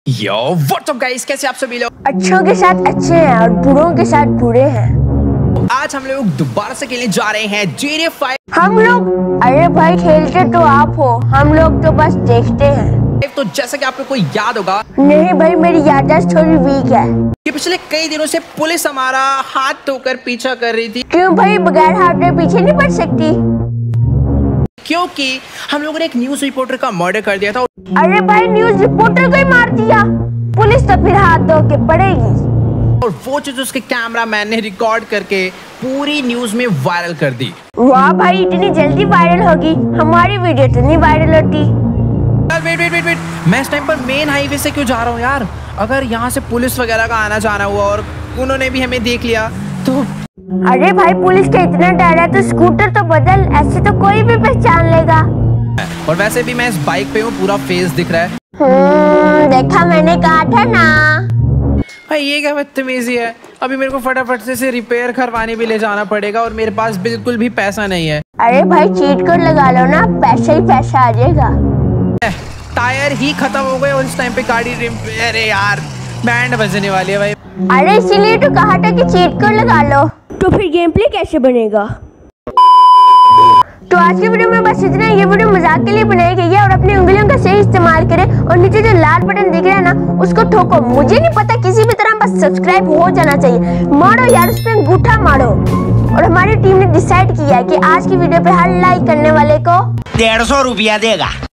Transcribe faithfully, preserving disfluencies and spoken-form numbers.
Yo what's up guys, कैसे आप सभी लोग? अच्छों के साथ अच्छे हैं और बुरों के साथ बुरे हैं। आज हम लोग दोबारा से खेलने जा रहे हैं जी टी ए फाइव। हम लोग, अरे भाई खेलते तो आप हो, हम लोग तो बस देखते हैं। तो जैसा कि आपको कोई याद होगा, नहीं भाई मेरी याददाश्त थोड़ी वीक है। कि पिछले कई दिनों से पुलिस हमारा हाथ धोकर पीछा कर रही थी। क्यों भाई, बगैर हाथ धोए पीछे नहीं पड़ सकती? क्योंकि हम लोगों ने एक न्यूज रिपोर्टर का मर्डर कर दिया था। अरे भाई न्यूज रिपोर्टर को ही मार दिया, पुलिस तो फिर हाथ धो के पड़ेगी। और वो चीज उसके कैमरामैन ने रिकॉर्ड करके पूरी न्यूज में वायरल कर दी। वाह भाई, इतनी जल्दी वायरल होगी, हमारी वीडियो तो नहीं वायरल होती। वेट वेट वेट वेट मैं इस टाइम पर मेन हाईवे से क्यों जा रहा हूँ यार? अगर यहाँ से पुलिस वगैरह का आना जाना हुआ और उन्होंने भी हमें देख लिया तो। अरे भाई पुलिस का इतना डर है तो स्कूटर तो बदल, ऐसे तो कोई भी पहचान लेगा। और वैसे भी मैं इस बाइक पे हूँ, पूरा फेस दिख रहा है। हम्म, देखा मैंने कहा था ना। भाई ये क्या बदतमीजी है? अभी मेरे को फटाफट से, से रिपेयर करवाने भी ले जाना पड़ेगा और मेरे पास बिल्कुल भी पैसा नहीं है। अरे भाई चीट कोड लगा लो ना, पैसा ही पैसा आ जाएगा। टायर ही खत्म हो गए और इस टाइम पे गाड़ी रिपेयर। अरे यार बैंड बजने वाली है भाई। अरे इसीलिए तो कहा था कि चीट कोड लगा लो। तो फिर गेम प्ले कैसे बनेगा? तो आज की वीडियो में बस इतना। ये वीडियो मजाक के लिए बनाई गई है और अपनी उंगलियों का सही इस्तेमाल करें और नीचे जो लाल बटन दिख रहा है ना उसको ठोको। मुझे नहीं पता, किसी भी तरह बस सब्सक्राइब हो जाना चाहिए। मारो यार, उस पे अंगूठा मारो। और हमारी टीम ने डिसाइड किया है कि आज की वीडियो पे हर लाइक करने वाले को डेढ़ सौ रुपया देगा।